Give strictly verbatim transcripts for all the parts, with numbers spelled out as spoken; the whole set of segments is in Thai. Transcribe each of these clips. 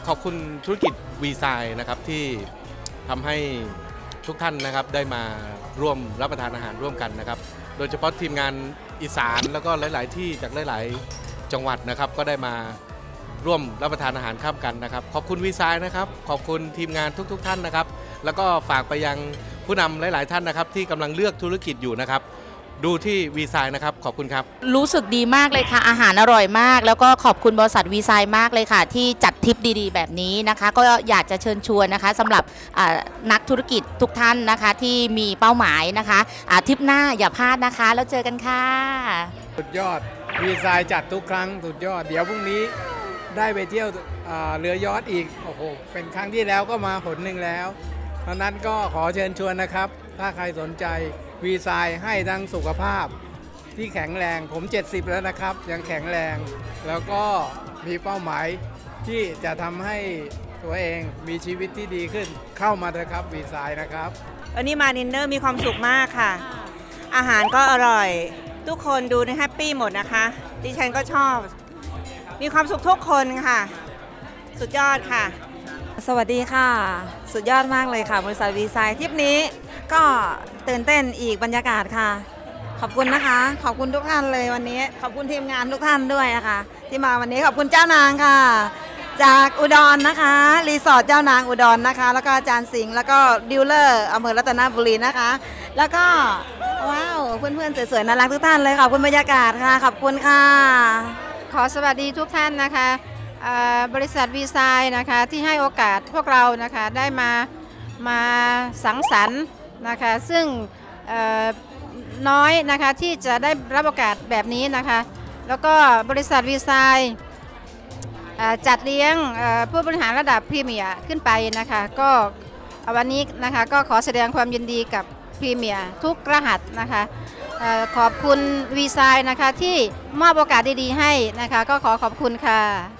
ขอบคุณธุรกิจวีไซน์นะครับที่ทำให้ทุกท่านนะครับได้มาร่วมรับประทานอาหารร่วมกันนะครับโดยเฉพาะทีมงานอีสานแล้วก็หลายๆที่จากหลายๆจังหวัดนะครับก็ได้มาร่วมรับประทานอาหารข้ามกันนะครับขอบคุณวีไซน์นะครับขอบคุณทีมงานทุกๆท่านนะครับแล้วก็ฝากไปยังผู้นำหลายๆท่านนะครับที่กำลังเลือกธุรกิจอยู่นะครับดูที่วีไซน์นะครับขอบคุณครับรู้สึกดีมากเลยค่ะอาหารอร่อยมากแล้วก็ขอบคุณบริษัทวีไซน์มากเลยค่ะที่จัดทริปดีๆแบบนี้นะคะก็อยากจะเชิญชวนนะคะสำหรับนักธุรกิจทุกท่านนะคะที่มีเป้าหมายนะคะทริปหน้าอย่าพลาดนะคะแล้วเจอกันค่ะสุดยอดวีไซน์จัดทุกครั้งสุดยอดเดี๋ยวพรุ่งนี้ได้ไปเที่ยวเรือยอชต์อีกโอ้โหเป็นครั้งที่แล้วก็มาหนหนึ่งแล้วเพราะนั้นก็ขอเชิญชวนนะครับถ้าใครสนใจวีไซน์ให้ทั้งสุขภาพที่แข็งแรงผมเจ็ดสิบแล้วนะครับยังแข็งแรงแล้วก็มีเป้าหมายที่จะทำให้ตัวเองมีชีวิตที่ดีขึ้นเข้ามาเถอะครับวีไซน์นะครับวันนี้มาดินเนอร์มีความสุขมากค่ะอาหารก็อร่อยทุกคนดูแฮปปี้หมดนะคะดิฉันก็ชอบมีความสุขทุกคนค่ะสุดยอดค่ะสวัสดีค่ะสุดยอดมากเลยค่ะบริษัทวีไซน์ทริปนี้ก็ตื่นเต้นอีกบรรยากาศค่ะขอบคุณนะคะขอบคุณทุกท่านเลยวันนี้ขอบคุณทีมงานทุกท่านด้วยนะคะที่มาวันนี้ขอบคุณเจ้านางค่ะจากอุดรนะคะรีสอร์ทเจ้านางอุดรนะคะแล้วก็อาจารย์สิงห์แล้วก็ดีลเลอร์อำเภอรัตนบุรีนะคะแล้วก็ว้าวเพื่อนๆสวยๆน่ารักทุกท่านเลยขอบคุณบรรยากาศค่ะขอบคุณค่ะขอสวัสดีทุกท่านนะคะบริษัทวีไซน์นะคะที่ให้โอกาสพวกเรานะคะได้มามาสังสรรค์นะคะซึ่งน้อยนะคะที่จะได้รับโอกาสแบบนี้นะคะแล้วก็บริษัทวีไซน์จัดเลี้ยงผู้บริหารระดับพรีเมียร์ขึ้นไปนะคะก็วันนี้นะคะก็ขอแสดงความยินดีกับพรีเมียร์ทุกรหัสนะคะขอบคุณวีไซน์นะคะที่มอบโอกาสดีๆให้นะคะก็ขอขอบคุณค่ะ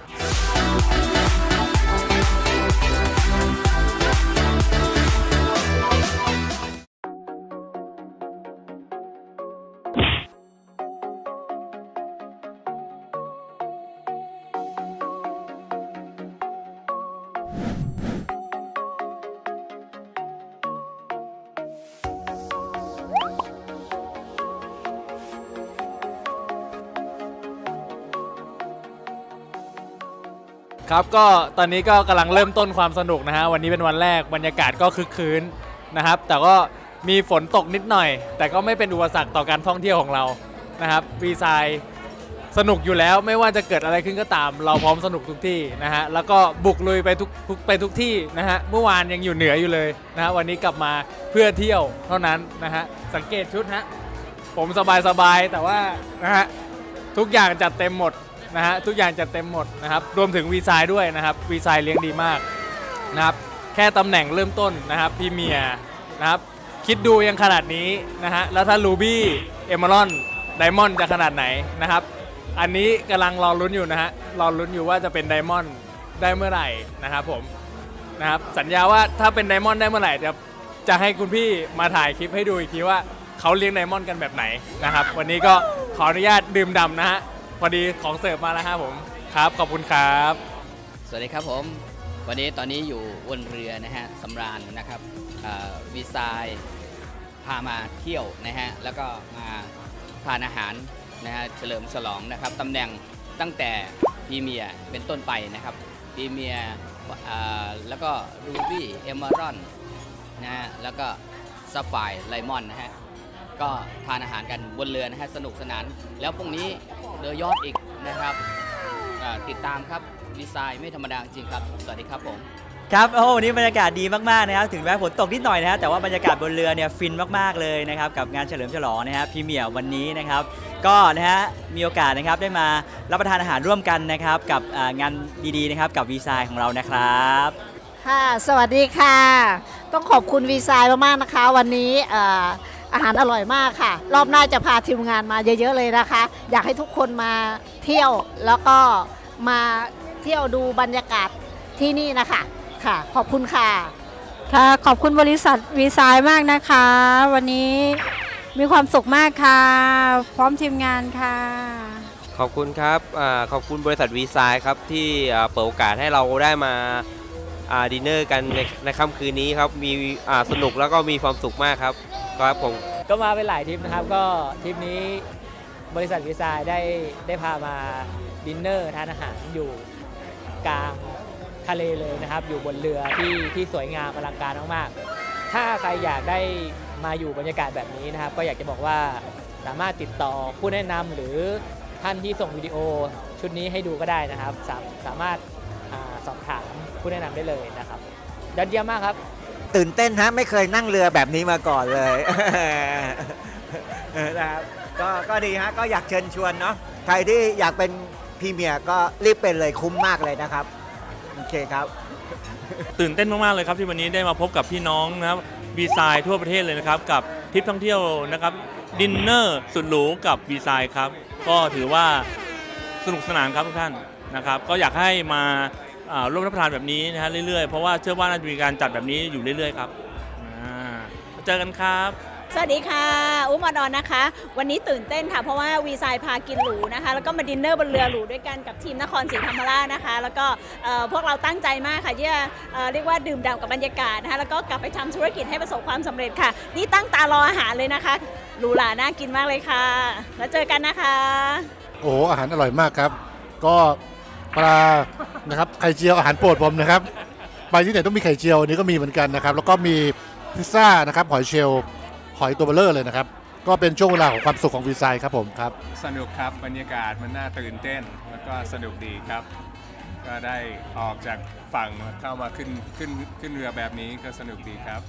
ครับก็ตอนนี้ก็กำลังเริ่มต้นความสนุกนะฮะวันนี้เป็นวันแรกบรรยากาศก็คึกคืนนะครับแต่ก็มีฝนตกนิดหน่อยแต่ก็ไม่เป็นอุปสรรคต่อการท่องเที่ยวของเรานะครับวีไซน์สนุกอยู่แล้วไม่ว่าจะเกิดอะไรขึ้นก็ตามเราพร้อมสนุกทุกที่นะฮะแล้วก็บุกลุยไปทุกไปทุกที่นะฮะเมื่อวานยังอยู่เหนืออยู่เลยนะฮะวันนี้กลับมาเพื่อเที่ยวเท่านั้นนะฮะสังเกตชุดฮะผมสบายๆแต่ว่านะฮะทุกอย่างจัดเต็มหมดนะฮะทุกอย่างจัดเต็มหมดนะครับรวมถึงวีไซน์ด้วยนะครับวีไซน์เลี้ยงดีมากนะครับแค่ตำแหน่งเริ่มต้นนะครับพรีเมียร์นะครับคิดดูยังขนาดนี้นะฮะแล้วถ้ารูบี้เอเมอรัลด์ไดมอนด์จะขนาดไหนนะครับอันนี้กำลังรอลุ้นอยู่นะฮะรอลุ้นอยู่ว่าจะเป็นไดมอนด์ได้เมื่อไหร่นะครับผมนะครับสัญญาว่าถ้าเป็นไดมอนด์ได้เมื่อไหร่จะจะให้คุณพี่มาถ่ายคลิปให้ดูอีกทีว่าเขาเลี้ยงไดมอนด์กันแบบไหนนะครับวันนี้ก็ขออนุญาตดื่มด่ำนะฮะพอดีของเสิร์ฟมาแล้วครับผมครับขอบคุณครับสวัสดีครับผมวันนี้ตอนนี้อยู่บนเรือนะฮะสำราญนะครับวีไซน์พามาเที่ยวนะฮะแล้วก็มาทานอาหารนะฮะเฉลิมฉลองนะครับตำแหน่งตั้งแต่พรีเมียร์เป็นต้นไปนะครับพรีเมียร์แล้วก็รูบี้เอเมอรัลด์นะฮะแล้วก็ซัฟไฟร์ไลมอนด์นะฮะก็ทานอาหารกันบนเรือนะฮะสนุกสนานแล้วพรุ่งนี้เรือยอชต์อีกนะครับติดตามครับวีไซน์ไม่ธรรมดาจริงครับสวัสดีครับผมครับโอ้วันนี้บรรยากาศดีมากๆนะครับถึงแม้ฝนตกนิดหน่อยนะฮะแต่ว่าบรรยากาศบนเรือเนี่ยฟินมากๆเลยนะครับกับงานเฉลิมฉลองนะฮะพรีเมียร์วันนี้นะครับก็นะฮะมีโอกาสนะครับได้มารับประทานอาหารร่วมกันนะครับกับงานดีๆนะครับกับวีไซน์ของเรานะครับค่ะสวัสดีค่ะต้องขอบคุณวีไซน์มากๆนะคะวันนี้อาหารอร่อยมากค่ะรอบหน้าจะพาทีมงานมาเยอะๆเลยนะคะอยากให้ทุกคนมาเที่ยวแล้วก็มาเที่ยวดูบรรยากาศที่นี่นะคะค่ะขอบคุณค่ะค่ะขอบคุณบริษัทวีไซน์มากนะคะวันนี้มีความสุขมากค่ะพร้อมทีมงานค่ะขอบคุณครับอ่าขอบคุณบริษัทวีไซด์ครับที่อ่าเปิดโอกาสให้เราได้มาอ่าดินเนอร์กันในในค่ำคืนนี้ครับมีอ่าสนุกแล้วก็มีความสุขมากครับครับผมก็มาเป็นหลายทริปนะครับก็ทริปนี้บริษัทวีไซด์ได้ได้พามาดินเนอร์ทานอาหารอยู่กลางทะเลเลยนะครับอยู่บนเรือที่ที่สวยงามอลังการมากๆถ้าใครอยากได้มาอยู่บรรยากาศแบบนี้นะครับก็อยากจะบอกว่าสามารถติดต่อผู้แนะนำหรือท่านที่ส่งวิดีโอชุดนี้ให้ดูก็ได้นะครับสาสามารถอาสอบถามผู้แนะนำได้เลยนะครับยอดเยี่ยมมากครับตื่นเต้นฮะไม่เคยนั่งเรือแบบนี้มาก่อนเลย นะครับก็ก็ดีฮะก็อยากเชิญชวนเนาะใครที่อยากเป็นพรีเมียร์ก็รีบเป็นเลยคุ้มมากเลยนะครับโอเคครับตื่นเต้นมากๆเลยครับที่วันนี้ได้มาพบกับพี่น้องนะครับวีไซด์ทั่วประเทศเลยนะครับกับทริปท่องเที่ยวนะครับดินเนอร์สุดหรูกับวีไซด์ครับก็ถือว่าสนุกสนานครับทุกท่านนะครับก็อยากให้มาร่วมรับประทานแบบนี้นะฮะเรื่อยๆเพราะว่าเชื่อว่าน่าจะมีการจัดแบบนี้อยู่เรื่อยๆครับเจอกันครับสวัสดีค่ะอุ้มอดอนนะคะวันนี้ตื่นเต้นค่ะเพราะว่าวีไซด์พากินหรูนะคะแล้วก็มาดินเนอร์บนเรือหรูด้วยกันกับทีมนครศรีธรรมราชนะคะแล้วก็พวกเราตั้งใจมากค่ะที่จะเรียกว่าดื่มด่ำกับบรรยากาศนะคะแล้วก็กลับไปทำธุรกิจให้ประสบความสำเร็จค่ะนี่ตั้งตารออาหารเลยนะคะหรูหราน่ากินมากเลยค่ะแล้วเจอกันนะคะโอ้อาหารอร่อยมากครับก็ปลานะครับไข่เจียวอาหารโปรดผมนะครับไปที่ไหนต้องมีไข่เจียวนี้ก็มีเหมือนกันนะครับแล้วก็มีพิซซ่านะครับหอยเชลล์หอยตัวเบลเลอร์เลยนะครับก็เป็นช่วงเวลาของความสุขของวีไซด์ครับผมครับสนุกครับบรรยากาศมันน่าตื่นเต้นแล้วก็สนุกดีครับก็ได้ออกจากฝั่งเข้ามาขึ้นขึ้นขึ้นเรือแบบนี้ก็สนุกดีครับ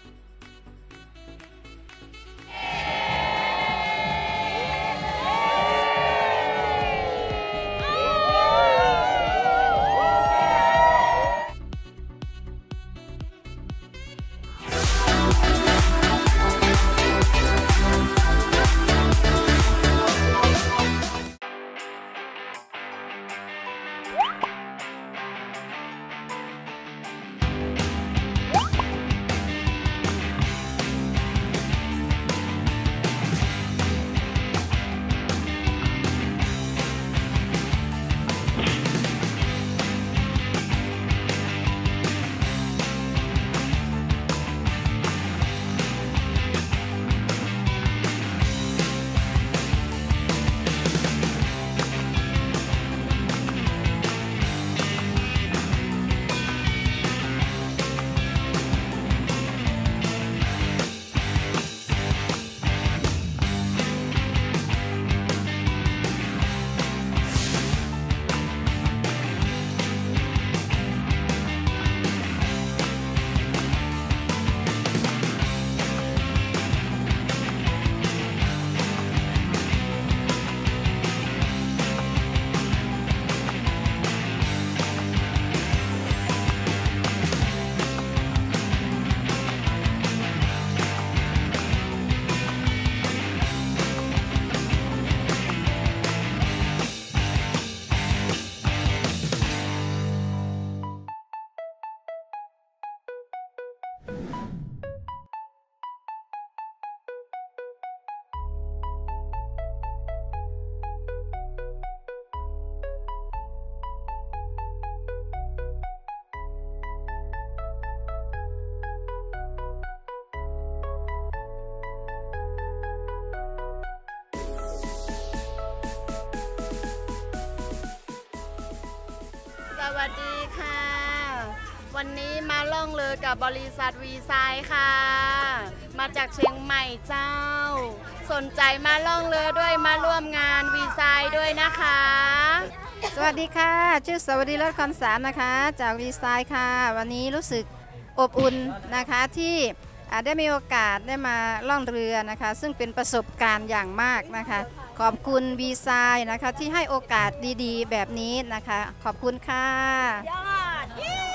สวัสดีค่ะวันนี้มาล่องเรือกับบริษัทวีไซด์ค่ะมาจากเชียงใหม่เจ้าสนใจมาล่องเรือด้วยมาร่วมงานวีไซด์ด้วยนะคะสวัสดีค่ะชื่อสวัสดีรัตน์คำสารนะคะจากวีไซด์ค่ะวันนี้รู้สึกอบอุ่นนะคะที่ได้มีโอกาสได้มาล่องเรือนะคะซึ่งเป็นประสบการณ์อย่างมากนะคะขอบคุณวีไซด์นะคะที่ให้โอกาสดีๆแบบนี้นะคะขอบคุณค่ะยอด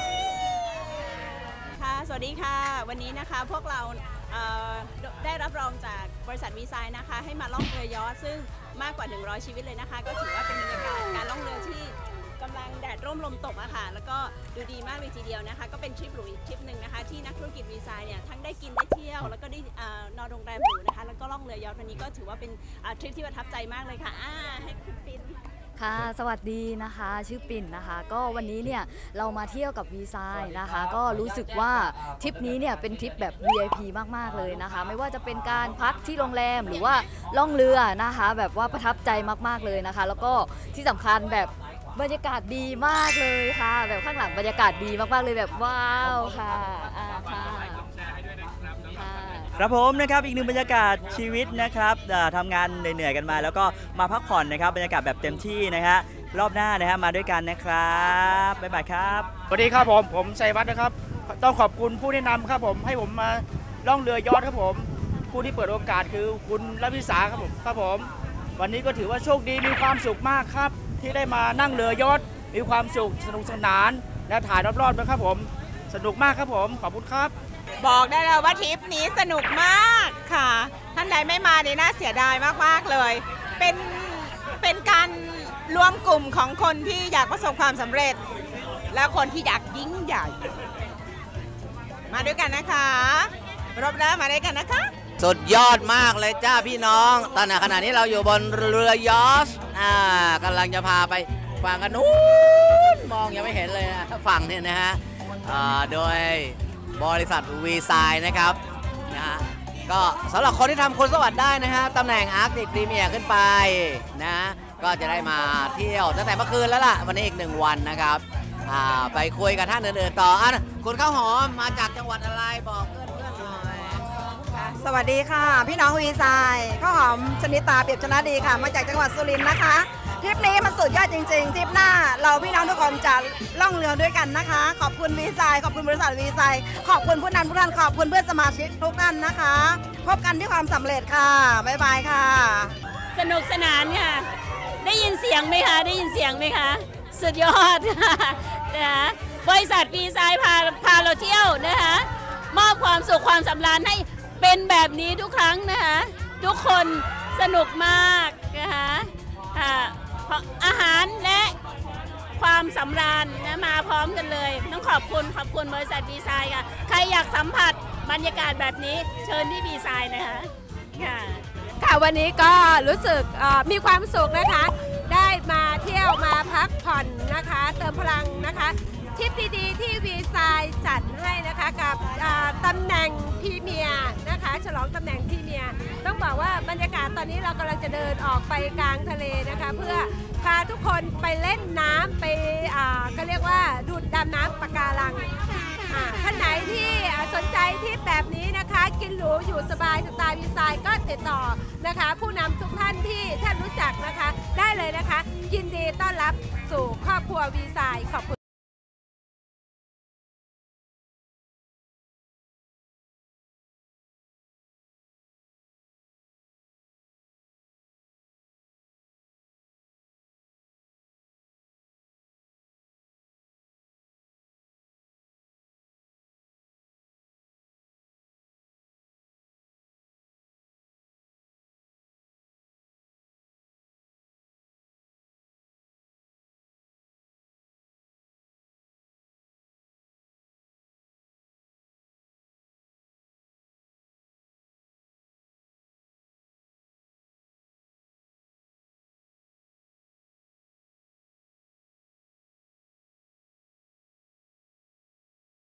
ค่ะสวัสดีค่ะวันนี้นะคะพวกเราได้รับรองจากบริษัทวีไซด์นะคะให้มาล่องเรือยอชต์ซึ่งมากกว่าหนึ่งร้อยชีวิตเลยนะคะก็ถือว่าเป็นบรรยากาศการล่องเรือที่กำลังแดดร่มลมตกอะค่ะแล้วก็ดูดีมากเลยทีเดียวนะคะก็เป็นทริปหรูอีกทริปหนึ่งนะคะที่นักธุรกิจวีไซน์เนี่ยทั้งได้กินได้เที่ยวแล้วก็ได้อ่านอนโรงแรมหรูนะคะแล้วก็ล่องเรือยอทวันนี้ก็ถือว่าเป็นอ่าทริปที่ประทับใจมากเลยค่ะอ่าให้คุณปินค่ะสวัสดีนะคะชื่อปิ่นนะคะก็วันนี้เนี่ยเรามาเที่ยวกับวีไซน์นะคะก็รู้สึกว่าทริปนี้เนี่ยเป็นทริปแบบ วี ไอ พี มากๆเลยนะคะไม่ว่าจะเป็นการพักที่โรงแรมหรือว่าล่องเรือนะคะแบบว่าประทับใจมากๆเลยนะคะแล้วก็ที่สำคัญแบบบรรยากาศดีมากเลยค่ะแบบข้างหลังบรรยากาศดีมากๆเลยแบบว้าวค่ะอ่าค่ะครับผมนะครับอีกหนึ่งบรรยากาศชีวิตนะครับอ่าทำงานเหนื่อยๆกันมา แล้วก็มาพักผ่อนนะครับบรรยากาศแบบเต็มที่นะฮะรอบหน้านะฮะมาด้วยกันนะครับบ๊ายบายครับสวัสดีครับผมผมชัยวัฒน์นะครับต้องขอบคุณผู้แนะนำครับผมให้ผมมาล่องเรือยอทครับผมผู้ที่เปิดโอกาสคือคุณรัฐวิสาครับผมครับผมวันนี้ก็ถือว่าโชคดีมีความสุขมากครับที่ได้มานั่งเรือยอทมีความสุขสนุกสนานและถ่ายรอบๆนะครับผมสนุกมากครับผมขอบคุณครับบอกได้เลยว่าทริปนี้สนุกมากค่ะ ท่านใดไม่มาเนี่ยน่าเสียดายมากๆเลย เป็นเป็นการรวมกลุ่มของคนที่อยากประสบความสำเร็จ และคนที่อยากยิ่งใหญ่ มาด้วยกันนะคะรอบหน้ามาด้วยกันนะคะสุดยอดมากเลยจ้าพี่น้อง ตอนนี้ขณะนี้เราอยู่บนเรือยอชต์อ่ากำลังจะพาไปฝั่งกันนู้นมองยังไม่เห็นเลยนะฝั่งเนี่ยนะฮะอ่าโดยบริษัทวีไซน์นะครับนะฮะก็สำหรับคนที่ทำคุณสวัสดิ์ได้นะฮะตำแหน่งอาร์คติกพรีเมียร์ขึ้นไปนะก็จะได้มาเที่ยวตั้งแต่เมื่อคืนแล้วล่ะวันนี้อีกหนึ่งวันนะครับอ่าไปคุยกับท่านอื่นๆต่ออ่ะคุณข้าวหอมมาจากจังหวัดอะไรบอกเพื่อนๆหน่อยสวัสดีค่ะพี่น้องวีไซน์ข้าวหอมชนิตาเปรียบชนะดีค่ะมาจากจังหวัดสุรินทร์นะคะทริปนี้มันสุดยอดจริงๆทริปหน้าเราพี่น้องทุกคนจะล่องเรือด้วยกันนะคะขอบคุณวีไซน์ขอบคุณบริษัทวีไซน์ขอบคุณผู้นำทุกท่านขอบคุณเพื่อนสมาชิกทุกท่านนะคะพบกันที่ความสำเร็จค่ะบ๊ายบายค่ะสนุกสนานค่ะได้ยินเสียงไหมคะได้ยินเสียงไหมคะสุดยอดนะคะบริษัทวีไซน์พาพาเราเที่ยวนะคะมอบความสุขความสำราญให้เป็นแบบนี้ทุกครั้งนะคะทุกคนสนุกมากนะคะอาหารและความสำราญนะมาพร้อมกันเลยต้องขอบคุณขอบคุณบริษัทวีไซน์ค่ะใครอยากสัมผัสบรรยากาศแบบนี้เชิญที่วีไซน์นะคะค่ะค่ะวันนี้ก็รู้สึกมีความสุขนะคะได้มาเที่ยวมาพักผ่อนนะคะเติมพลังนะคะทริปดีๆที่วีไซน์จัดให้นะคะกับตำแหน่งพรีเมียร์นะคะฉลองตำแหน่งพรีเมียร์ต้องบอกว่าบรรยากาศตอนนี้เรากำลังจะเดินออกไปกลางทะเลนะคะเพื่อพาทุกคนไปเล่นน้ำไปอ่าก็เรียกว่าดูดดำน้ำปะการังท่านไหนที่สนใจทริปแบบนี้นะคะกินหรูอยู่สบายสไตล์วีไซน์ก็ติดต่อนะคะผู้นำทุกท่านที่ท่านรู้จักนะคะได้เลยนะคะยินดีต้อนรับสู่ครอบครัววีไซน์ขอบคุณ